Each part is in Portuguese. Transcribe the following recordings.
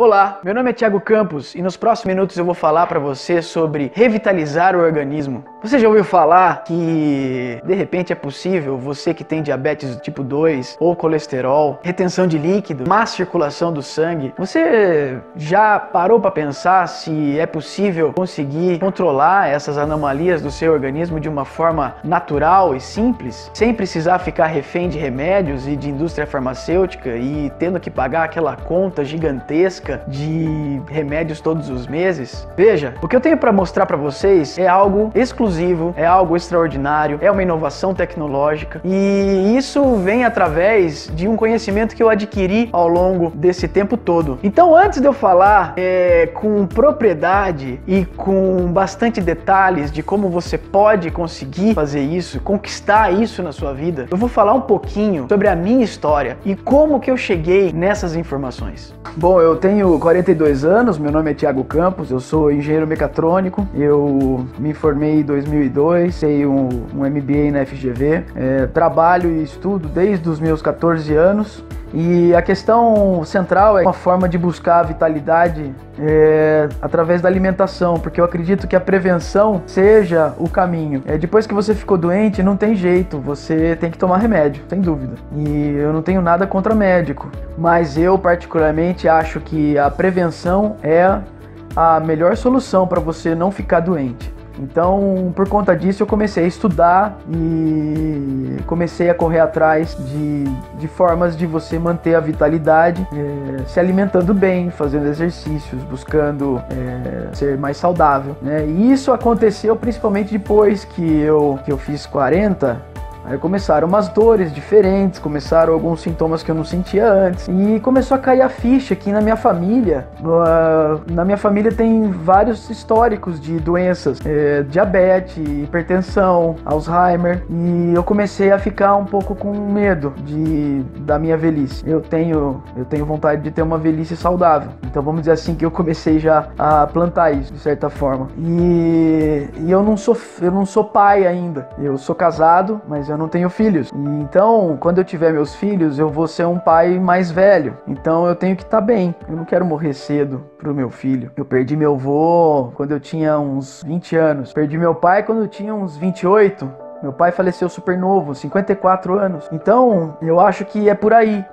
Olá, meu nome é Thiago Campos e nos próximos minutos eu vou falar para você sobre revitalizar o organismo. Você já ouviu falar que de repente é possível você que tem diabetes tipo 2 ou colesterol, retenção de líquido, má circulação do sangue, você já parou para pensar se é possível conseguir controlar essas anomalias do seu organismo de uma forma natural e simples, sem precisar ficar refém de remédios e de indústria farmacêutica e tendo que pagar aquela conta gigantesca de remédios todos os meses? Veja, o que eu tenho para mostrar para vocês é algo exclusivo, é algo extraordinário, é uma inovação tecnológica e isso vem através de um conhecimento que eu adquiri ao longo desse tempo todo. Então, antes de eu falar com propriedade e com bastante detalhes de como você pode conseguir fazer isso, conquistar isso na sua vida, eu vou falar um pouquinho sobre a minha história e como que eu cheguei nessas informações. Bom, eu tenho 42 anos, meu nome é Thiago Campos, eu sou engenheiro mecatrônico, eu me formei em 2002, tenho um MBA na FGV, trabalho e estudo desde os meus 14 anos. E a questão central é uma forma de buscar a vitalidade através da alimentação, porque eu acredito que a prevenção seja o caminho. Depois que você ficou doente, não tem jeito, você tem que tomar remédio, sem dúvida. E eu não tenho nada contra médico, mas eu particularmente acho que a prevenção é a melhor solução para você não ficar doente. Então, por conta disso, eu comecei a estudar e comecei a correr atrás de formas de você manter a vitalidade, se alimentando bem, fazendo exercícios, buscando ser mais saudável, né? E isso aconteceu principalmente depois que eu fiz 40. Aí começaram umas dores diferentes, começaram alguns sintomas que eu não sentia antes e começou a cair a ficha aqui na minha família. Na minha família tem vários históricos de doenças, diabetes, hipertensão, Alzheimer, e eu comecei a ficar um pouco com medo da minha velhice. Eu tenho vontade de ter uma velhice saudável, então vamos dizer assim que eu comecei já a plantar isso de certa forma. E eu não sou pai ainda, eu sou casado, mas eu não tenho filhos. E então, quando eu tiver meus filhos, eu vou ser um pai mais velho. Então eu tenho que estar bem. Eu não quero morrer cedo pro meu filho. Eu perdi meu avô quando eu tinha uns 20 anos. Perdi meu pai quando eu tinha uns 28. Meu pai faleceu super novo, 54 anos. Então, eu acho que é por aí.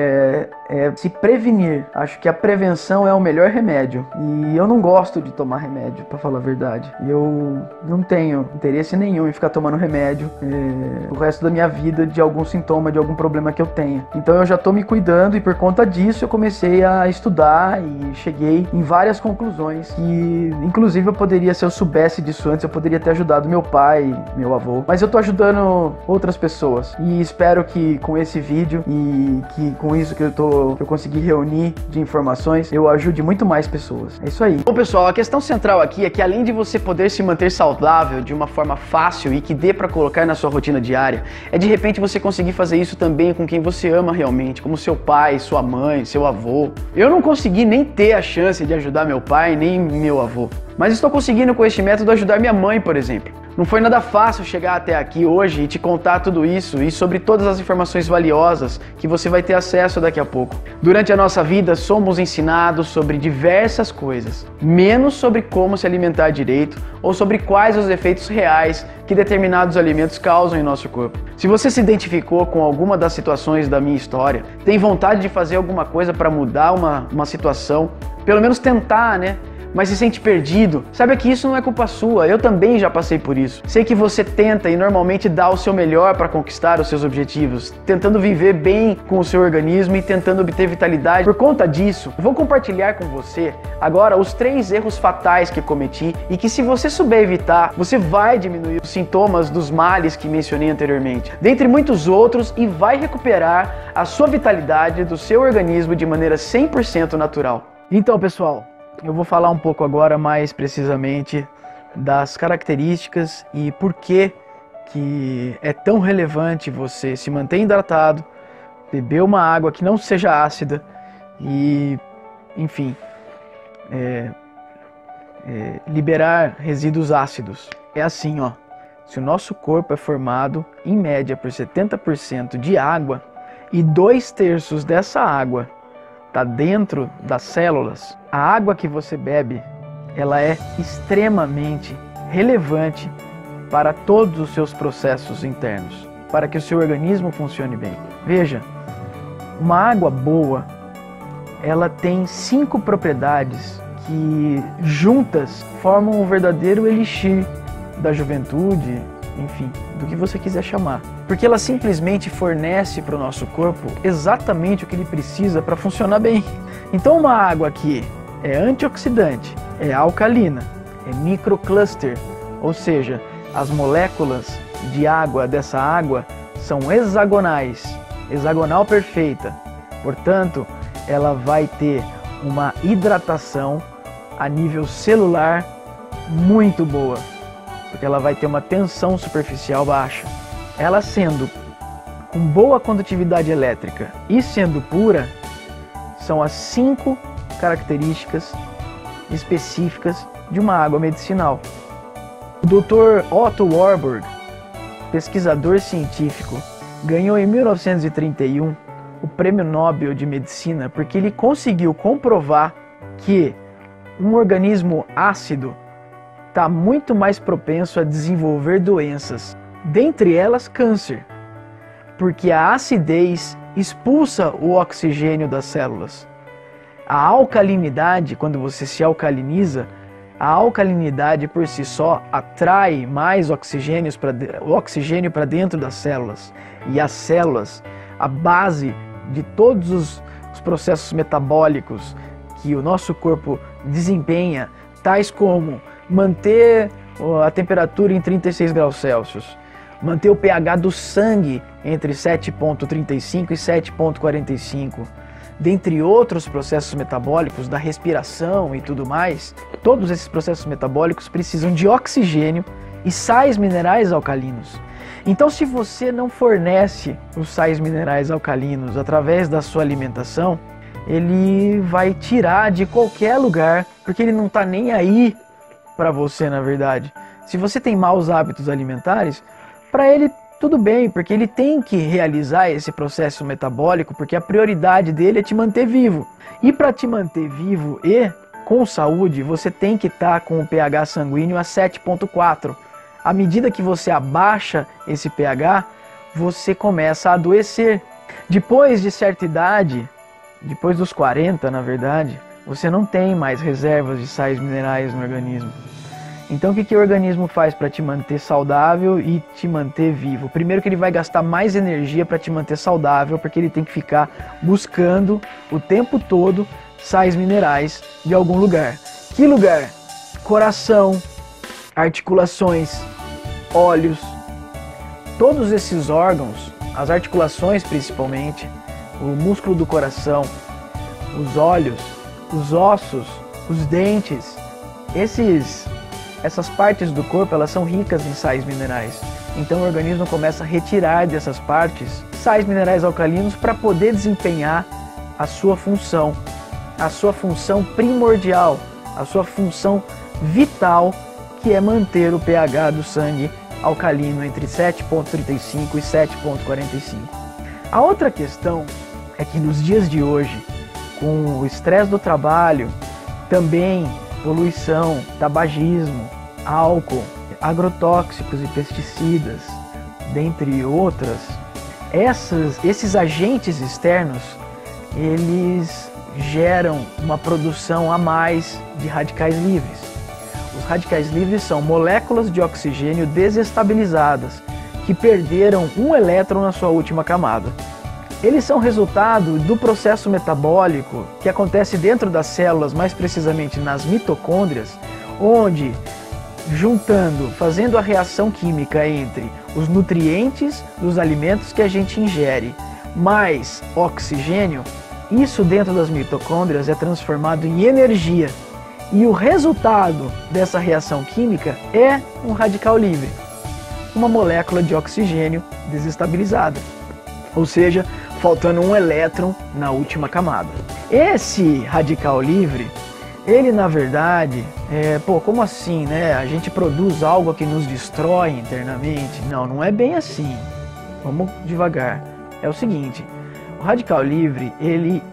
Se prevenir. Acho que a prevenção é o melhor remédio. E eu não gosto de tomar remédio, pra falar a verdade. Eu não tenho interesse nenhum em ficar tomando remédio o resto da minha vida de algum sintoma, de algum problema que eu tenha. Então, eu já tô me cuidando e por conta disso eu comecei a estudar e cheguei em várias conclusões que, inclusive, se eu soubesse disso antes, eu poderia ter ajudado meu pai, meu avô. Mas eu tô ajudando outras pessoas e espero que com esse vídeo e que com isso que eu consegui reunir de informações, eu ajude muito mais pessoas. É isso aí. Bom, pessoal, a questão central aqui é que além de você poder se manter saudável de uma forma fácil e que dê pra colocar na sua rotina diária, é de repente você conseguir fazer isso também com quem você ama realmente, como seu pai, sua mãe, seu avô. Eu não consegui nem ter a chance de ajudar meu pai, nem meu avô, mas estou conseguindo com este método ajudar minha mãe, por exemplo. Não foi nada fácil chegar até aqui hoje e te contar tudo isso e sobre todas as informações valiosas que você vai ter acesso daqui a pouco. Durante a nossa vida, somos ensinados sobre diversas coisas, menos sobre como se alimentar direito ou sobre quais os efeitos reais que determinados alimentos causam em nosso corpo. Se você se identificou com alguma das situações da minha história, tem vontade de fazer alguma coisa para mudar uma situação, pelo menos tentar, né? Mas se sente perdido, saiba que isso não é culpa sua, eu também já passei por isso. Sei que você tenta e normalmente dá o seu melhor para conquistar os seus objetivos, tentando viver bem com o seu organismo e tentando obter vitalidade. Por conta disso, vou compartilhar com você agora os 3 erros fatais que cometi e que, se você souber evitar, você vai diminuir os sintomas dos males que mencionei anteriormente, dentre muitos outros, e vai recuperar a sua vitalidade do seu organismo de maneira 100% natural. Então, pessoal, eu vou falar um pouco agora mais precisamente das características e por que é tão relevante você se manter hidratado, beber uma água que não seja ácida e, enfim, liberar resíduos ácidos. É assim, ó, se o nosso corpo é formado em média por 70% de água e 2/3 dessa água está dentro das células, a água que você bebe, ela é extremamente relevante para todos os seus processos internos, para que o seu organismo funcione bem. Veja, uma água boa, ela tem 5 propriedades que juntas formam um verdadeiro elixir da juventude, enfim, do que você quiser chamar. Porque ela simplesmente fornece para o nosso corpo exatamente o que ele precisa para funcionar bem. Então uma água que é antioxidante, é alcalina, é microcluster, ou seja, as moléculas de água dessa água são hexagonais, hexagonal perfeita. Portanto, ela vai ter uma hidratação a nível celular muito boa, porque ela vai ter uma tensão superficial baixa. Ela sendo com boa condutividade elétrica e sendo pura, são as 5 características específicas de uma água medicinal. O Dr. Otto Warburg, pesquisador científico, ganhou em 1931 o Prêmio Nobel de Medicina porque ele conseguiu comprovar que um organismo ácido está muito mais propenso a desenvolver doenças, dentre elas câncer, porque a acidez expulsa o oxigênio das células. A alcalinidade, quando você se alcaliniza, a alcalinidade por si só atrai mais oxigênio para dentro das células. E as células, a base de todos os processos metabólicos que o nosso corpo desempenha, tais como manter a temperatura em 36 graus Celsius, manter o pH do sangue entre 7,35 e 7,45, dentre outros processos metabólicos, da respiração e tudo mais. Todos esses processos metabólicos precisam de oxigênio e sais minerais alcalinos. Então, se você não fornece os sais minerais alcalinos através da sua alimentação, ele vai tirar de qualquer lugar, porque ele não está nem aí para você, na verdade. Se você tem maus hábitos alimentares, para ele tudo bem, porque ele tem que realizar esse processo metabólico, porque a prioridade dele é te manter vivo. E para te manter vivo e com saúde, você tem que estar com o pH sanguíneo a 7,4. À medida que você abaixa esse pH, você começa a adoecer. Depois de certa idade, depois dos 40, na verdade, você não tem mais reservas de sais minerais no organismo. Então o que o organismo faz para te manter saudável e te manter vivo? Primeiro que ele vai gastar mais energia para te manter saudável, porque ele tem que ficar buscando o tempo todo sais minerais de algum lugar. Que lugar? Coração, articulações, olhos, todos esses órgãos, as articulações principalmente, o músculo do coração, os olhos, os ossos, os dentes, essas partes do corpo, elas são ricas em sais minerais. Então o organismo começa a retirar dessas partes sais minerais alcalinos para poder desempenhar a sua função primordial, a sua função vital, que é manter o pH do sangue alcalino entre 7,35 e 7,45. A outra questão é que nos dias de hoje, com o estresse do trabalho, também poluição, tabagismo, álcool, agrotóxicos e pesticidas, dentre outras, esses agentes externos, eles geram uma produção a mais de radicais livres. Os radicais livres são moléculas de oxigênio desestabilizadas, que perderam um elétron na sua última camada. Eles são resultado do processo metabólico que acontece dentro das células, mais precisamente nas mitocôndrias, onde, fazendo a reação química entre os nutrientes dos alimentos que a gente ingere, mais oxigênio, isso dentro das mitocôndrias é transformado em energia. E o resultado dessa reação química é um radical livre, uma molécula de oxigênio desestabilizada, ou seja, faltando um elétron na última camada. Esse radical livre, ele na verdade, como assim, né? A gente produz algo que nos destrói internamente? Não, não é bem assim. Vamos devagar. É o seguinte, o radical livre, ele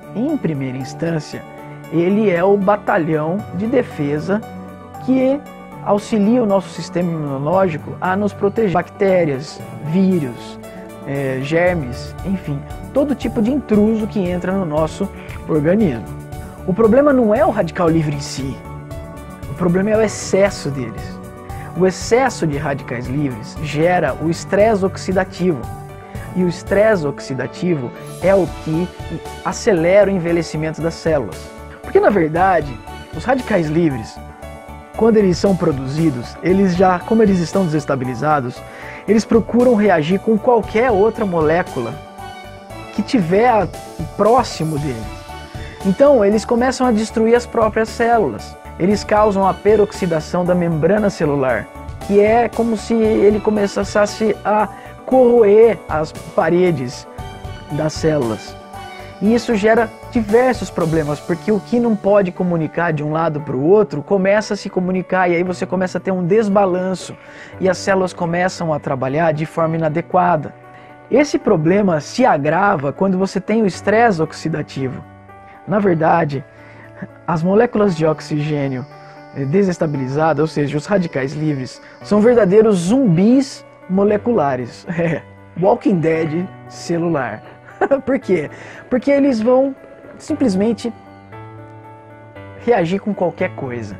em primeira instância, ele é o batalhão de defesa que auxilia o nosso sistema imunológico a nos proteger de bactérias, vírus, germes, enfim, todo tipo de intruso que entra no nosso organismo. O problema não é o radical livre em si, o problema é o excesso deles. O excesso de radicais livres gera o estresse oxidativo. E o estresse oxidativo é o que acelera o envelhecimento das células. Porque na verdade, os radicais livres, quando eles são produzidos, como eles estão desestabilizados, eles procuram reagir com qualquer outra molécula que tiver próximo deles. Então, eles começam a destruir as próprias células. Eles causam a peroxidação da membrana celular, que é como se ele começasse a corroer as paredes das células. E isso gera diversos problemas, porque o que não pode comunicar de um lado para o outro começa a se comunicar, e aí você começa a ter um desbalanço e as células começam a trabalhar de forma inadequada. Esse problema se agrava quando você tem o estresse oxidativo. Na verdade, as moléculas de oxigênio desestabilizadas, ou seja, os radicais livres, são verdadeiros zumbis moleculares. Walking Dead celular. Por quê? Porque eles vão simplesmente reagir com qualquer coisa.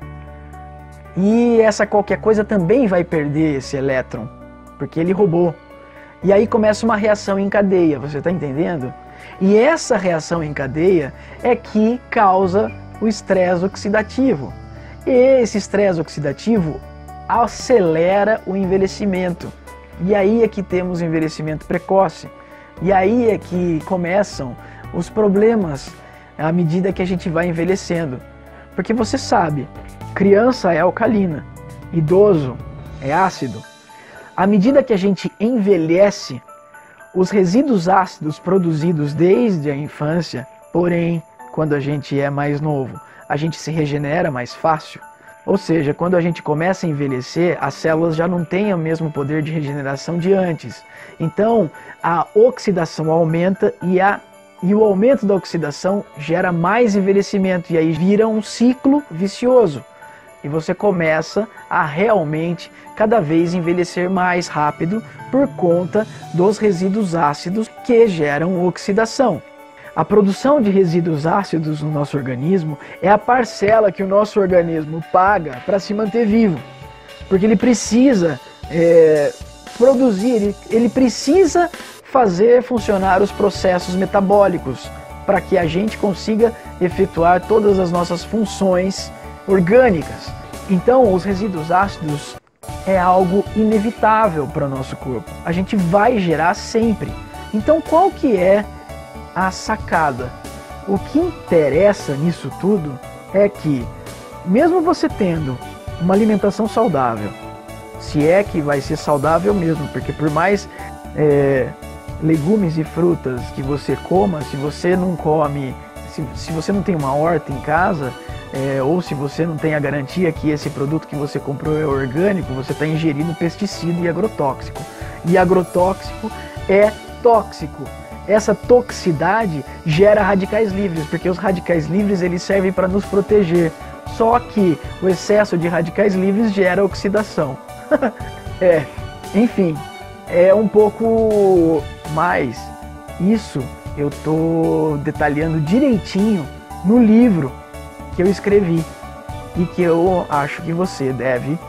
E essa qualquer coisa também vai perder esse elétron, porque ele roubou. E aí começa uma reação em cadeia, você está entendendo? E essa reação em cadeia é que causa o estresse oxidativo. E esse estresse oxidativo acelera o envelhecimento. E aí é que temos envelhecimento precoce. E aí é que começam os problemas à medida que a gente vai envelhecendo. Porque você sabe, criança é alcalina, idoso é ácido. À medida que a gente envelhece, os resíduos ácidos produzidos desde a infância, porém, quando a gente é mais novo, a gente se regenera mais fácil. Ou seja, quando a gente começa a envelhecer, as células já não têm o mesmo poder de regeneração de antes. Então, a oxidação aumenta e o aumento da oxidação gera mais envelhecimento. E aí vira um ciclo vicioso. E você começa a realmente cada vez envelhecer mais rápido por conta dos resíduos ácidos que geram oxidação. A produção de resíduos ácidos no nosso organismo é a parcela que o nosso organismo paga para se manter vivo. Porque ele precisa produzir, ele precisa fazer funcionar os processos metabólicos para que a gente consiga efetuar todas as nossas funções orgânicas. Então, os resíduos ácidos é algo inevitável para o nosso corpo. A gente vai gerar sempre. Então, qual que é a sacada? O que interessa nisso tudo é que, mesmo você tendo uma alimentação saudável, se é que vai ser saudável mesmo, porque por mais legumes e frutas que você coma, se você não come, se você não tem uma horta em casa, ou se você não tem a garantia que esse produto que você comprou é orgânico, você está ingerindo pesticida e agrotóxico. E agrotóxico é tóxico. Essa toxicidade gera radicais livres, porque os radicais livres eles servem para nos proteger. Só que o excesso de radicais livres gera oxidação. Enfim, é um pouco mais. Isso eu estou detalhando direitinho no livro que eu escrevi e que eu acho que você deve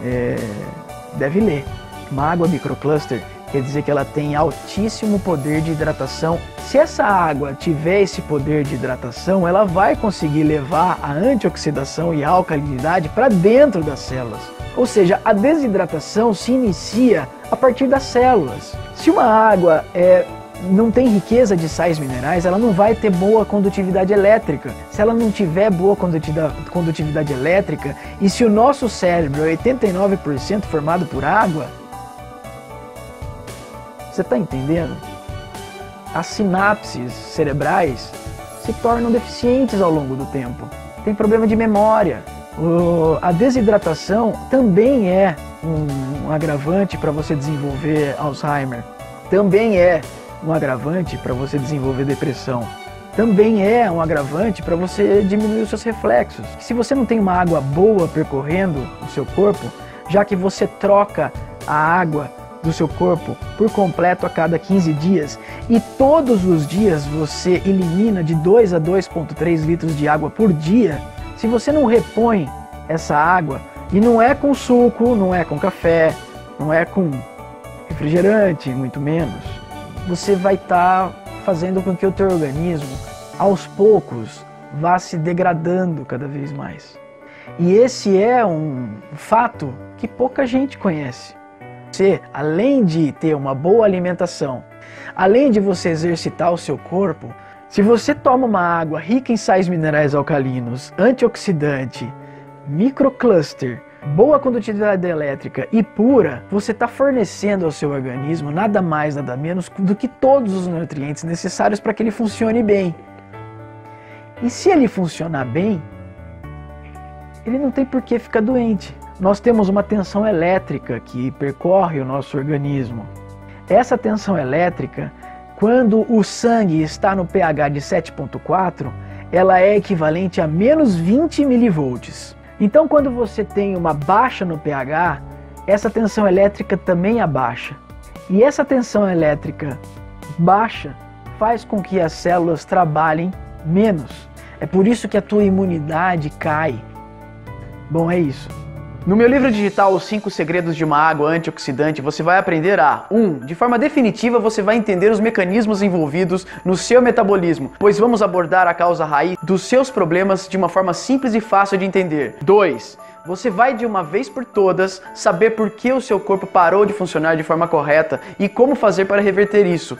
ler. Mágoa microcluster quer dizer que ela tem altíssimo poder de hidratação. Se essa água tiver esse poder de hidratação, ela vai conseguir levar a antioxidação e a alcalinidade para dentro das células. Ou seja, a desidratação se inicia a partir das células. Se uma água não tem riqueza de sais minerais, ela não vai ter boa condutividade elétrica. Se ela não tiver boa condutividade elétrica, e se o nosso cérebro é 89% formado por água, você está entendendo? As sinapses cerebrais se tornam deficientes ao longo do tempo. Tem problema de memória. A desidratação também é um agravante para você desenvolver Alzheimer. Também é um agravante para você desenvolver depressão. também é um agravante para você diminuir os seus reflexos. Se você não tem uma água boa percorrendo o seu corpo, já que você troca a água do seu corpo por completo a cada 15 dias e todos os dias você elimina de 2 a 2,3 litros de água por dia, se você não repõe essa água, e não é com suco, não é com café, não é com refrigerante, muito menos, você vai estar fazendo com que o teu organismo, aos poucos, vá se degradando cada vez mais. E esse é um fato que pouca gente conhece. Você, além de ter uma boa alimentação, além de você exercitar o seu corpo, se você toma uma água rica em sais minerais alcalinos, antioxidante, microcluster, boa condutividade elétrica e pura, você está fornecendo ao seu organismo nada mais, nada menos do que todos os nutrientes necessários para que ele funcione bem. E se ele funcionar bem, ele não tem por que ficar doente. Nós temos uma tensão elétrica que percorre o nosso organismo. Essa tensão elétrica, quando o sangue está no pH de 7,4, ela é equivalente a menos 20 milivolts. Então, quando você tem uma baixa no pH, essa tensão elétrica também abaixa. E essa tensão elétrica baixa faz com que as células trabalhem menos. É por isso que a tua imunidade cai. Bom, é isso. No meu livro digital, Os 5 Segredos de uma Água Antioxidante, você vai aprender a 1. De forma definitiva, você vai entender os mecanismos envolvidos no seu metabolismo, pois vamos abordar a causa raiz dos seus problemas de uma forma simples e fácil de entender. 2. Você vai de uma vez por todas saber por que o seu corpo parou de funcionar de forma correta e como fazer para reverter isso.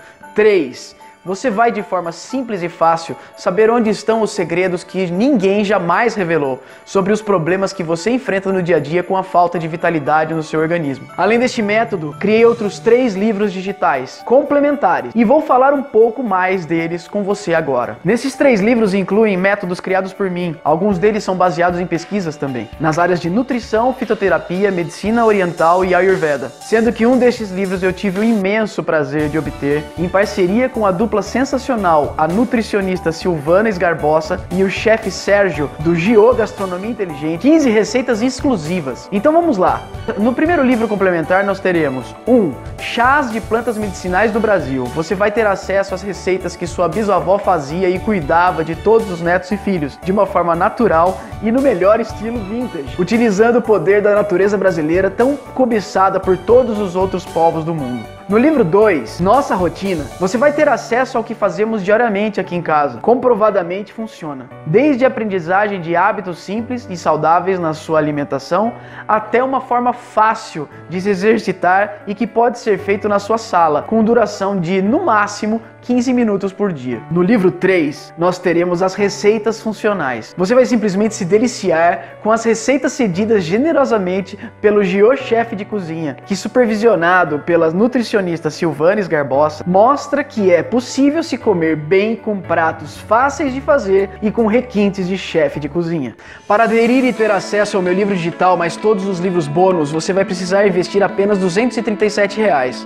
3. Você vai de forma simples e fácil saber onde estão os segredos que ninguém jamais revelou sobre os problemas que você enfrenta no dia a dia com a falta de vitalidade no seu organismo. Além deste método, criei outros 3 livros digitais complementares e vou falar um pouco mais deles com você agora. Nesses 3 livros incluem métodos criados por mim, alguns deles são baseados em pesquisas também, nas áreas de nutrição, fitoterapia, medicina oriental e ayurveda, sendo que um destes livros eu tive o imenso prazer de obter em parceria com a dupla sensacional, a nutricionista Silvana Esgarbosa e o chefe Sérgio do Gio Gastronomia Inteligente, 15 receitas exclusivas. Então vamos lá. No primeiro livro complementar nós teremos 1. Chás de plantas medicinais do Brasil. Você vai ter acesso às receitas que sua bisavó fazia e cuidava de todos os netos e filhos, de uma forma natural e no melhor estilo vintage, utilizando o poder da natureza brasileira tão cobiçada por todos os outros povos do mundo. No livro 2, Nossa Rotina, você vai ter acesso ao que fazemos diariamente aqui em casa. Comprovadamente funciona. Desde a aprendizagem de hábitos simples e saudáveis na sua alimentação, até uma forma fácil de se exercitar e que pode ser feito na sua sala, com duração de, no máximo, 15 minutos por dia. No livro 3, nós teremos as receitas funcionais. Você vai simplesmente se deliciar com as receitas cedidas generosamente pelo Gio chefe de cozinha, que supervisionado pela nutricionista Silvana Esgarbosa, mostra que é possível se comer bem com pratos fáceis de fazer e com requintes de chefe de cozinha. Para aderir e ter acesso ao meu livro digital, mais todos os livros bônus, você vai precisar investir apenas R$ 237.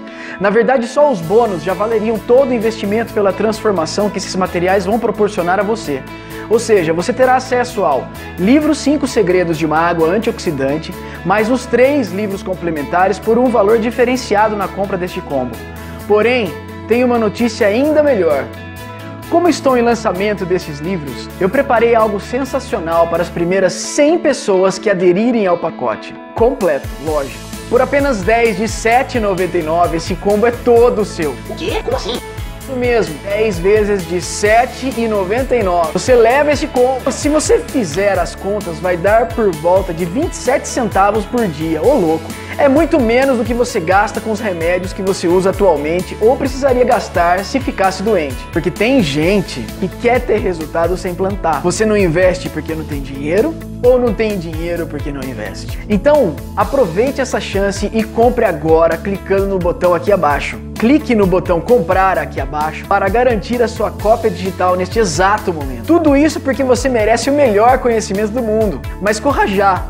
Na verdade, só os bônus já valeriam todo o investimento pela transformação que esses materiais vão proporcionar a você. Ou seja, você terá acesso ao livro 5 Segredos de uma Água Antioxidante, mais os 3 livros complementares por um valor diferenciado na compra deste combo. Porém, tem uma notícia ainda melhor. Como estou em lançamento desses livros, eu preparei algo sensacional para as primeiras 100 pessoas que aderirem ao pacote. Completo, lógico. Por apenas 10 de R$ 7,99, esse combo é todo seu. O quê? Como assim? Isso mesmo, 10 vezes de R$ 7,99. Você leva esse combo. Se você fizer as contas, vai dar por volta de 27 centavos por dia. Ô louco! É muito menos do que você gasta com os remédios que você usa atualmente ou precisaria gastar se ficasse doente. Porque tem gente que quer ter resultado sem plantar. Você não investe porque não tem dinheiro ou não tem dinheiro porque não investe. Então, aproveite essa chance e compre agora clicando no botão aqui abaixo. Clique no botão comprar aqui abaixo para garantir a sua cópia digital neste exato momento. Tudo isso porque você merece o melhor conhecimento do mundo. Mas corra já,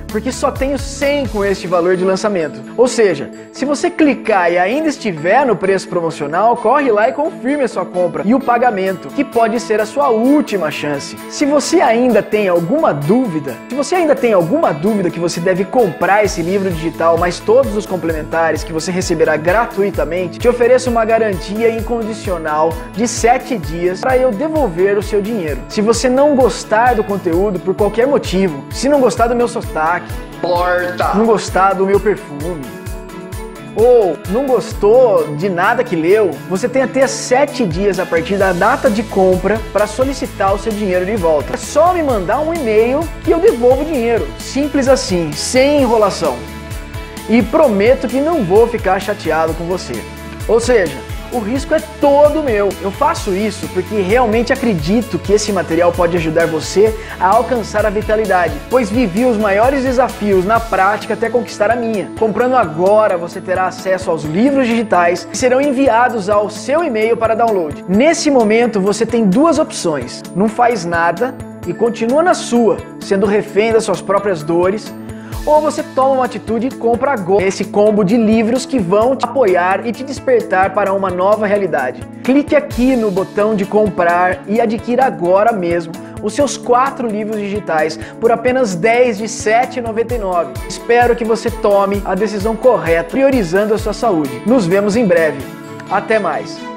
porque só tenho 100 com este valor de lançamento. Ou seja, se você clicar e ainda estiver no preço promocional, corre lá e confirme a sua compra e o pagamento, que pode ser a sua última chance. Se você ainda tem alguma dúvida que você deve comprar esse livro digital, mas todos os complementares que você receberá gratuitamente, te ofereço uma garantia incondicional de 7 dias para eu devolver o seu dinheiro. Se você não gostar do conteúdo por qualquer motivo, se não gostar do meu sotaque, não gostar do meu perfume, ou não gostou de nada que leu, você tem até 7 dias a partir da data de compra para solicitar o seu dinheiro de volta. É só me mandar um e-mail que eu devolvo o dinheiro. Simples assim, sem enrolação. E prometo que não vou ficar chateado com você. Ou seja, o risco é todo meu. Eu faço isso porque realmente acredito que esse material pode ajudar você a alcançar a vitalidade, pois vivi os maiores desafios na prática até conquistar a minha. Comprando agora, você terá acesso aos livros digitais que serão enviados ao seu e-mail para download. Nesse momento, você tem duas opções: não faz nada e continua na sua, sendo refém das suas próprias dores, ou você toma uma atitude e compra agora esse combo de livros que vão te apoiar e te despertar para uma nova realidade. Clique aqui no botão de comprar e adquira agora mesmo os seus 4 livros digitais por apenas R$10 de R$ 7,99. Espero que você tome a decisão correta, priorizando a sua saúde. Nos vemos em breve. Até mais!